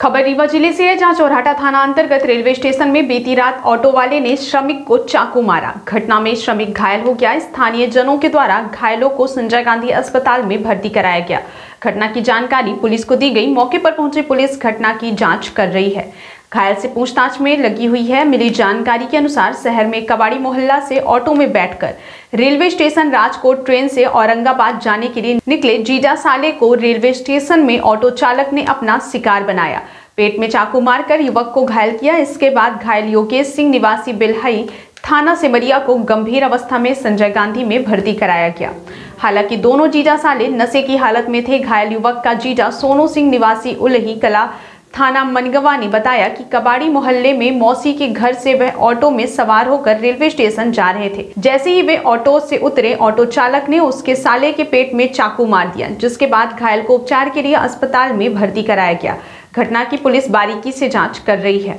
खबर रीवा जिले से है, जहां चौराहा थाना अंतर्गत रेलवे स्टेशन में बीती रात ऑटो वाले ने श्रमिक को चाकू मारा। घटना में श्रमिक घायल हो गया। स्थानीय जनों के द्वारा घायलों को संजय गांधी अस्पताल में भर्ती कराया गया। घटना की जानकारी पुलिस को दी गई। मौके पर पहुंची पुलिस घटना की जांच कर रही है। घायल से पूछताछ में लगी हुई है। मिली जानकारी के अनुसार शहर में कबाड़ी मोहल्ला से ऑटो में बैठकर रेलवे स्टेशन राजकोट ट्रेन से औरंगाबाद जाने के लिए निकले जीजा साले को रेलवे स्टेशन में ऑटो चालक ने अपना शिकार बनाया। पेट में चाकू मारकर युवक को घायल किया। इसके बाद घायल योगेश सिंह निवासी बिल्हई थाना सिमरिया को गंभीर अवस्था में संजय गांधी में भर्ती कराया गया। हालांकि दोनों जीजा साले नशे की हालत में थे। घायल युवक का जीजा सोनू सिंह निवासी उलही कला थाना मनगवा ने बताया कि कबाड़ी मोहल्ले में मौसी के घर से वह ऑटो में सवार होकर रेलवे स्टेशन जा रहे थे। जैसे ही वे ऑटो से उतरे, ऑटो चालक ने उसके साले के पेट में चाकू मार दिया, जिसके बाद घायल को उपचार के लिए अस्पताल में भर्ती कराया गया। घटना की पुलिस बारीकी से जांच कर रही है।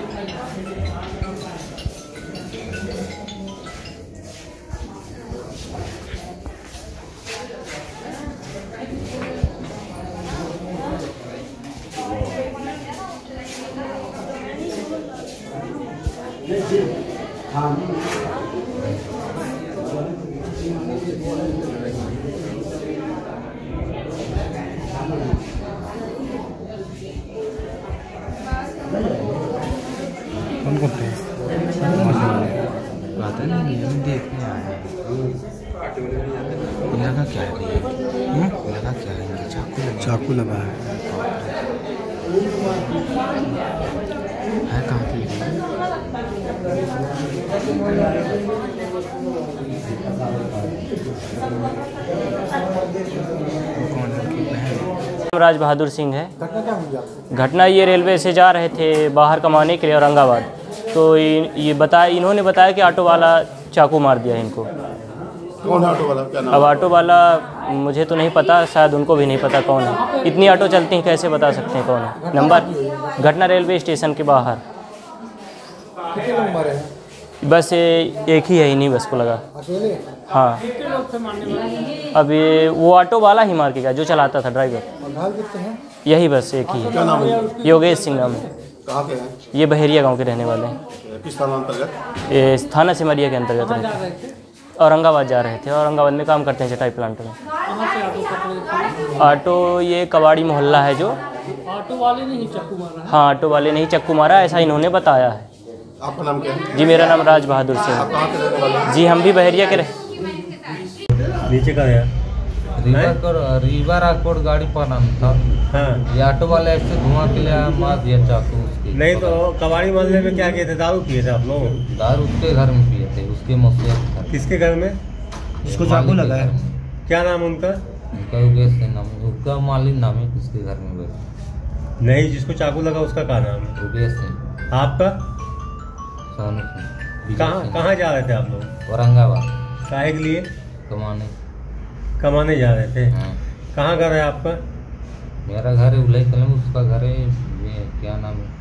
कौन कौन थे? पता नहीं, हम देखने आए हैं। लगा क्या है? लगा क्या है? चाकू लगा है। कहाँ की? राज बहादुर सिंह है। घटना क्या हुई? घटना ये रेलवे से जा रहे थे बाहर कमाने के लिए औरंगाबाद, तो इन्होंने बताया कि ऑटो वाला चाकू मार दिया इनको। कौन है ऑटो वाला? क्या नाम? अब ऑटो वाला मुझे तो नहीं पता, शायद उनको भी नहीं पता कौन है। इतनी ऑटो चलती हैं, कैसे बता सकते हैं कौन है। नंबर घटना रेलवे स्टेशन के बाहर। कितने लोग मारे हैं? बस एक ही है, इन्हीं बस को लगा। अकेले? हाँ। अब ये वो ऑटो वाला ही मार के गया, जो चलाता था ड्राइवर। और घायल कितने हैं? यही बस एक ही क्या नाम है? है, योगेश सिंह नाम है। कहाँ के हैं? ये बहेरिया गांव के रहने वाले हैं। किस थाना अंतर्गत? ये थाना सिमरिया के अंतर्गत रहते हैं। औरंगाबाद जा रहे थे, औरंगाबाद में काम करते हैं चटाई प्लांट में। ऑटो ये कबाड़ी मोहल्ला है जो। ऑटो वाले ने ही चाकू मारा है? हाँ, ऑटो वाले ने ही चाकू मारा, ऐसा इन्होंने बताया है। आपका नाम क्या है? जी, मेरा नाम राज बहादुर सिंह आप कहाँ के रहने वाले हैं? जी, हम भी बहेरिया के रहे। नीचे का है रीवा राजकोट गाड़ी पर था। हाँ। ये ऑटो वाले ऐसे धुआं के लिए मार दिया चाकू उसके। नहीं तो कबाड़ी मोहल्ले में क्या किए थे? दारू पिए थे आप लोग? दारू उसके घर में पिए थे, उसके मुसीबत। किसके घर में? इसको चाकू लगा है। क्या नाम उनका? उनका योगेश सिंह नाम है, उसका मालिक नाम है। किसके घर में बैठे? नहीं, जिसको चाकू लगा उसका क्या नाम है? योगेश सिंह। आपका? सोनू सिंह। कहाँ जा रहे थे आप लोग? औरंगाबाद। काहे के लिए? कमाने जा रहे थे। हाँ। कहाँ घर है आपका? मेरा घर है उलई कलम, उसका घर है ये क्या नाम है,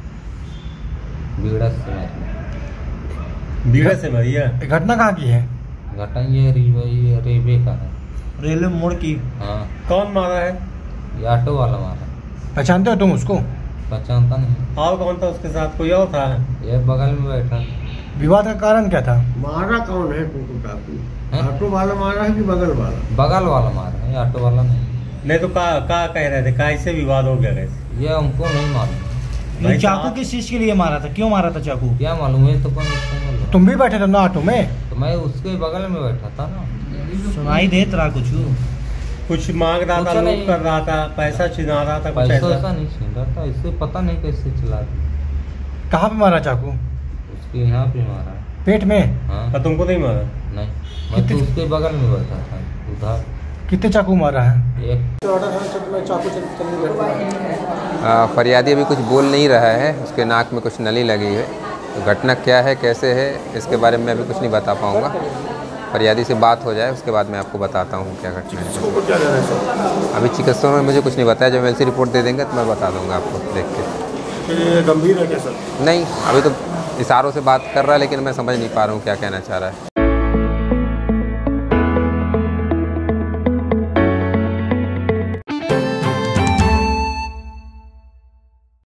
बीड़ा से मरिया। घटना कहाँ की है? घटना ये रेलवे का है। रेलवे मोड़ की? हाँ। कौन मारा है? ये ऑटो वाला मारा। पहचानते हो तुम उसको? पहचानता नहीं। और कौन था उसके साथ? कोई और था? ये बगल में बैठा। विवाद का कारण क्या था? मारा कौन है तुमको चाकू? ऑटो वाला मारा है कि बगल वाला? बगल वाला मारा है, ऑटो वाला नहीं। नहीं तो का कह रहे थे? कैसे विवाद हो गया? कैसे? ये हमको नहीं मालूम। ये चाकू किस चीज के लिए मारा था? क्यों मारा था चाकू? क्या मालूम है, तो कौन? तुम भी बैठे थे ना ऑटो में? तो मैं उसके बगल में बैठा था ना। सुनाई देत रहा कुछ मांग रहा था, लूट कर रहा था, पैसा छिना रहा था, कुछ ऐसा नहीं छीन रहा था। इससे पता नहीं कैसे चला। कहाँ पे मारा चाकू? उसके यहाँ पे मारा। पेट में? हाँ। तो तुमको नहीं मारा? नहीं, मैं तो उसके बगल में बैठा था उधर। कितने चाकू मारा है? एक। फरियादी अभी कुछ बोल नहीं रहा है, उसके नाक में कुछ नली लगी है। तो घटना क्या है, कैसे है, इसके बारे में अभी कुछ नहीं बता पाऊँगा। फरियादी से बात हो जाए, उसके बाद मैं आपको बताता हूँ क्या घटना है। अभी चिकित्सकों ने मुझे कुछ नहीं बताया, जब एलसी रिपोर्ट दे देंगे तो मैं बता दूँगा आपको देख के। गंभीर है क्या सर? नहीं, अभी तो इशारों से बात कर रहा है, लेकिन मैं समझ नहीं पा रहा हूँ क्या कहना चाह रहा है।